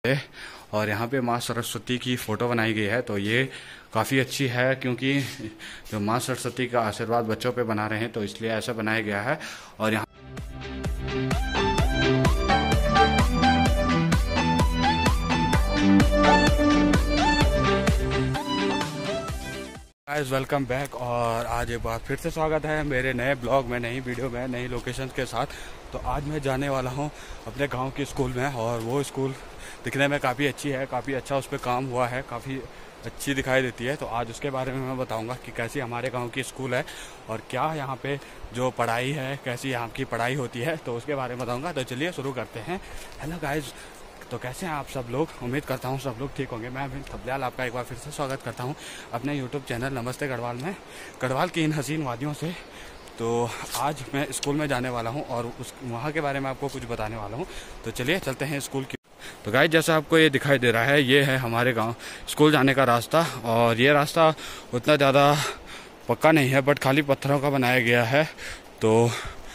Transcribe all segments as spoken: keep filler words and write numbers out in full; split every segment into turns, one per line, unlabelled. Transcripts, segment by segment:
और यहाँ पे माँ सरस्वती की फ़ोटो बनाई गई है, तो ये काफ़ी अच्छी है क्योंकि जो माँ सरस्वती का आशीर्वाद बच्चों पे बना रहे हैं, तो इसलिए ऐसा बनाया गया है। और यहाँ गाइस वेलकम बैक, और आज एक बार फिर से स्वागत है मेरे नए ब्लॉग में, नई वीडियो में, नई लोकेशन के साथ। तो आज मैं जाने वाला हूँ अपने गांव के स्कूल में, और वो स्कूल दिखने में काफ़ी अच्छी है, काफ़ी अच्छा उस पर काम हुआ है, काफ़ी अच्छी दिखाई देती है। तो आज उसके बारे में मैं बताऊंगा कि कैसी हमारे गांव की स्कूल है और क्या यहाँ पे जो पढ़ाई है, कैसी यहाँ की पढ़ाई होती है, तो उसके बारे में बताऊँगा। तो चलिए शुरू करते हैं। हेलो गाइज, तो कैसे हैं आप सब लोग? उम्मीद करता हूँ सब लोग ठीक होंगे। मैं अभी थपलियाल आपका एक बार फिर से स्वागत करता हूँ अपने यूट्यूब चैनल नमस्ते गढ़वाल में, गढ़वाल की इन हसीन वादियों से। तो आज मैं स्कूल में जाने वाला हूँ और उस वहाँ के बारे में आपको कुछ बताने वाला हूँ। तो चलिए चलते हैं स्कूल की। तो गाइस, जैसा आपको ये दिखाई दे रहा है, ये है हमारे गाँव स्कूल जाने का रास्ता। और ये रास्ता उतना ज़्यादा पक्का नहीं है, बट खाली पत्थरों का बनाया गया है। तो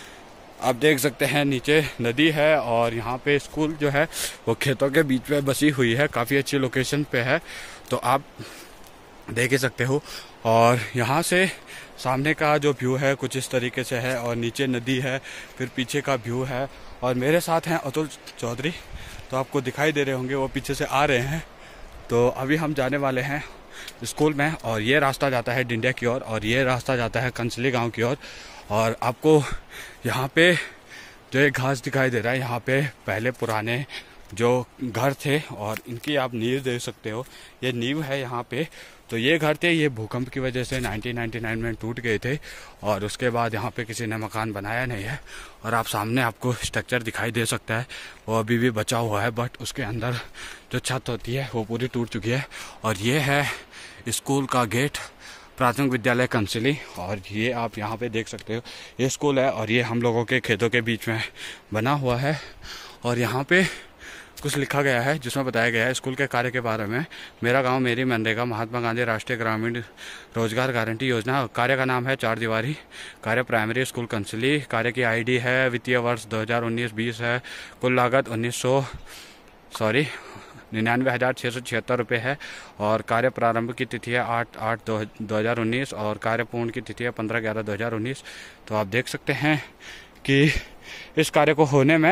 आप देख सकते हैं नीचे नदी है, और यहाँ पे स्कूल जो है वो खेतों के बीच में बसी हुई है, काफ़ी अच्छी लोकेशन पे है, तो आप देख ही सकते हो। और यहाँ से सामने का जो व्यू है कुछ इस तरीके से है, और नीचे नदी है, फिर पीछे का व्यू है। और मेरे साथ हैं अतुल चौधरी, तो आपको दिखाई दे रहे होंगे, वो पीछे से आ रहे हैं। तो अभी हम जाने वाले हैं स्कूल में, और ये रास्ता जाता है डिंडिया की ओर, और ये रास्ता जाता है कंसली गाँव की ओर। और आपको यहाँ पे जो एक घास दिखाई दे रहा है, यहाँ पे पहले पुराने जो घर थे, और इनकी आप नींव देख सकते हो, ये नींव है यहाँ पे। तो ये घर थे, ये भूकंप की वजह से नाइनटीन नाइंटी नाइन में टूट गए थे, और उसके बाद यहाँ पे किसी ने मकान बनाया नहीं है। और आप सामने आपको स्ट्रक्चर दिखाई दे सकता है, वो अभी भी बचा हुआ है, बट उसके अंदर जो छत होती है वो पूरी टूट चुकी है। और ये है स्कूल का गेट, प्राथमिक विद्यालय कंसली। और ये आप यहाँ पे देख सकते हो, ये स्कूल है, और ये हम लोगों के खेतों के बीच में बना हुआ है। और यहाँ पे कुछ लिखा गया है जिसमें बताया गया है स्कूल के कार्य के बारे में। मेरा गांव मेरी मनरेगा महात्मा गांधी राष्ट्रीय ग्रामीण रोजगार गारंटी योजना। कार्य का नाम है चार दीवारी कार्य प्राइमरी स्कूल कंसली। कार्य की आईडी है वित्तीय वर्ष दो हज़ार उन्नीस बीस है। कुल लागत उन्नीस सौ सॉरी निन्यानवे हज़ार छः सौ छिहत्तर रुपये है। और कार्य प्रारंभ की तिथि है आठ आठ दो दो हज़ार उन्नीस, और कार्य पूर्ण की तिथि है पंद्रह ग्यारह दो हज़ार उन्नीस। तो आप देख सकते हैं कि इस कार्य को होने में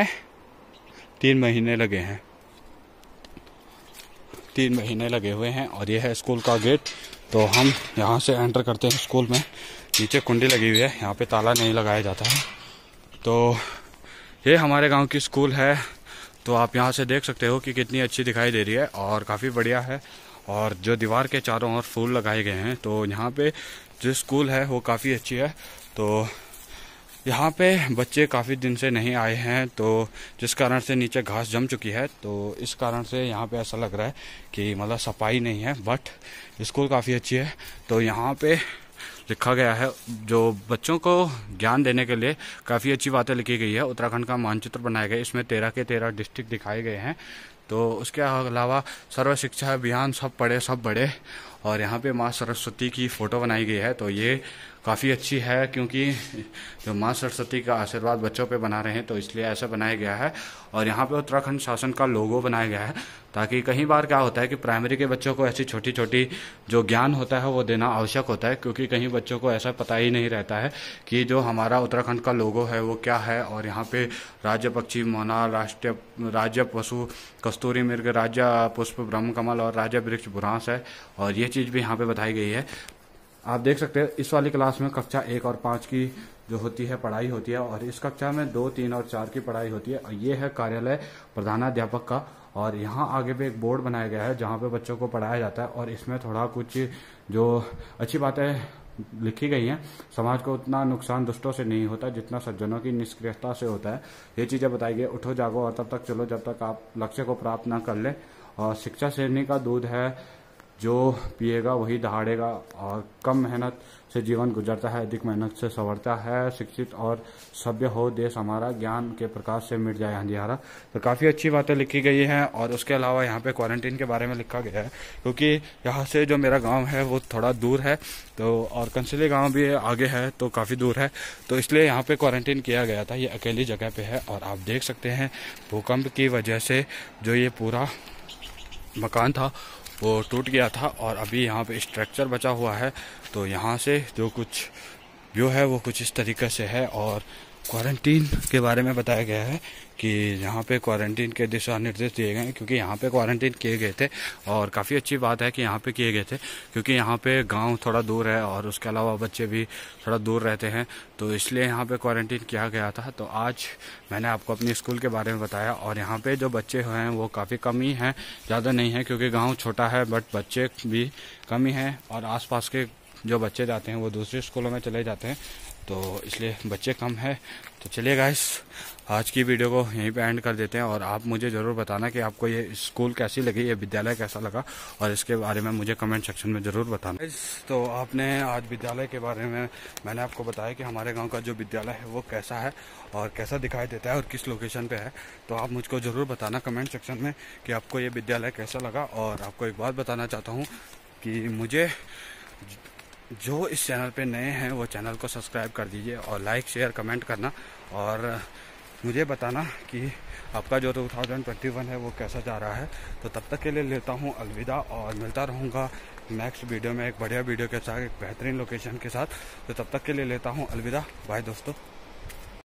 तीन महीने लगे हैं, तीन महीने लगे हुए हैं। और ये है स्कूल का गेट। तो हम यहाँ से एंटर करते हैं स्कूल में। नीचे कुंडी लगी हुई है, यहाँ पे ताला नहीं लगाया जाता है। तो ये हमारे गांव की स्कूल है। तो आप यहाँ से देख सकते हो कि कितनी अच्छी दिखाई दे रही है, और काफ़ी बढ़िया है। और जो दीवार के चारों ओर फूल लगाए गए हैं, तो यहाँ पे जो स्कूल है वो काफ़ी अच्छी है। तो यहाँ पे बच्चे काफ़ी दिन से नहीं आए हैं, तो जिस कारण से नीचे घास जम चुकी है, तो इस कारण से यहाँ पे ऐसा लग रहा है कि मतलब सफाई नहीं है, बट स्कूल काफ़ी अच्छी है। तो यहाँ पे लिखा गया है, जो बच्चों को ज्ञान देने के लिए काफ़ी अच्छी बातें लिखी गई है। उत्तराखंड का मानचित्र बनाया गया है, इसमें तेरह के तेरह डिस्ट्रिक्ट दिखाए गए हैं। तो उसके अलावा सर्व शिक्षा अभियान सब पढ़े सब बड़े। और यहाँ पे माँ सरस्वती की फ़ोटो बनाई गई है, तो ये काफ़ी अच्छी है क्योंकि जो माँ सरस्वती का आशीर्वाद बच्चों पे बना रहे हैं, तो इसलिए ऐसा बनाया गया है। और यहाँ पे उत्तराखंड शासन का लोगो बनाया गया है, ताकि कई बार क्या होता है कि प्राइमरी के बच्चों को ऐसी छोटी छोटी जो ज्ञान होता है वो देना आवश्यक होता है, क्योंकि कहीं बच्चों को ऐसा पता ही नहीं रहता है कि जो हमारा उत्तराखंड का लोगो है वो क्या है। और यहाँ पे राज्य पक्षी मोना, राष्ट्रीय राज्य पशु कस्तूरी मृग, राज्य पुष्प ब्रह्मकमल, और राज्य वृक्ष बुरांस है। और ये चीज़ भी यहाँ पे बताई गई है। आप देख सकते हैं इस वाली क्लास में कक्षा एक और पाँच की जो होती है पढ़ाई होती है, और इस कक्षा में दो तीन और चार की पढ़ाई होती है। और ये है कार्यालय प्रधानाध्यापक का। और यहाँ आगे पे एक बोर्ड बनाया गया है जहाँ पे बच्चों को पढ़ाया जाता है, और इसमें थोड़ा कुछ जो अच्छी बातें लिखी गई हैं। समाज को उतना नुकसान दुष्टों से नहीं होता जितना सज्जनों की निष्क्रियता से होता है, ये चीज़ें बताई गई। उठो जागो और तब तक चलो जब तक आप लक्ष्य को प्राप्त ना कर लें। और शिक्षा शेरनी का दूध है, जो पिएगा वही दहाड़ेगा। और कम मेहनत से जीवन गुजरता है, अधिक मेहनत से संवरता है। शिक्षित और सभ्य हो देश हमारा, ज्ञान के प्रकाश से मिट जाए अंधियारा। तो काफ़ी अच्छी बातें लिखी गई हैं। और उसके अलावा यहाँ पे क्वारंटीन के बारे में लिखा गया है, क्योंकि यहाँ से जो मेरा गांव है वो थोड़ा दूर है, तो और कंसली गांव भी आगे है, तो काफ़ी दूर है, तो इसलिए यहाँ पे क्वारंटीन किया गया था। ये अकेली जगह पे है। और आप देख सकते हैं भूकंप की वजह से जो ये पूरा मकान था वो टूट गया था और अभी यहाँ पे स्ट्रक्चर बचा हुआ है। तो यहाँ से जो कुछ व्यू है वो कुछ इस तरीके से है। और क्वारंटीन के बारे में बताया गया है कि यहाँ पे क्वारंटीन के दिशा निर्देश दिए गए हैं, क्योंकि यहाँ पे क्वारंटीन किए गए थे। और काफ़ी अच्छी बात है कि यहाँ पे किए गए थे, क्योंकि यहाँ पे गांव थोड़ा दूर है और उसके अलावा बच्चे भी थोड़ा दूर रहते हैं, तो इसलिए यहाँ पे क्वारंटीन किया गया था। तो आज मैंने आपको अपनी स्कूल के बारे में बताया और यहाँ पे जो बच्चे हैं वो काफ़ी कम ही हैं, ज़्यादा नहीं है, क्योंकि गाँव छोटा है बट बच्चे भी कम ही हैं और आस के जो बच्चे जाते हैं वो दूसरे स्कूलों में चले जाते हैं, तो इसलिए बच्चे कम है। तो चलिए गाइस, आज की वीडियो को यहीं पे एंड कर देते हैं और आप मुझे ज़रूर बताना कि आपको ये स्कूल कैसी लगी, ये विद्यालय कैसा लगा, और इसके बारे में मुझे कमेंट सेक्शन में ज़रूर बताना। तो आपने आज विद्यालय के बारे में मैंने आपको बताया कि हमारे गाँव का जो विद्यालय है वो कैसा है और कैसा दिखाई देता है और किस लोकेशन पर है। तो आप मुझको ज़रूर बताना कमेंट सेक्शन में कि आपको ये विद्यालय कैसा लगा। और आपको एक बात बताना चाहता हूँ कि मुझे जो इस चैनल पे नए हैं वो चैनल को सब्सक्राइब कर दीजिए और लाइक शेयर कमेंट करना, और मुझे बताना कि आपका जो दो हज़ार इक्कीस है वो कैसा जा रहा है। तो तब तक के लिए लेता हूँ अलविदा और मिलता रहूँगा नेक्स्ट वीडियो में एक बढ़िया वीडियो के साथ, एक बेहतरीन लोकेशन के साथ। तो तब तक के लिए लेता हूँ अलविदा, बाय दोस्तों।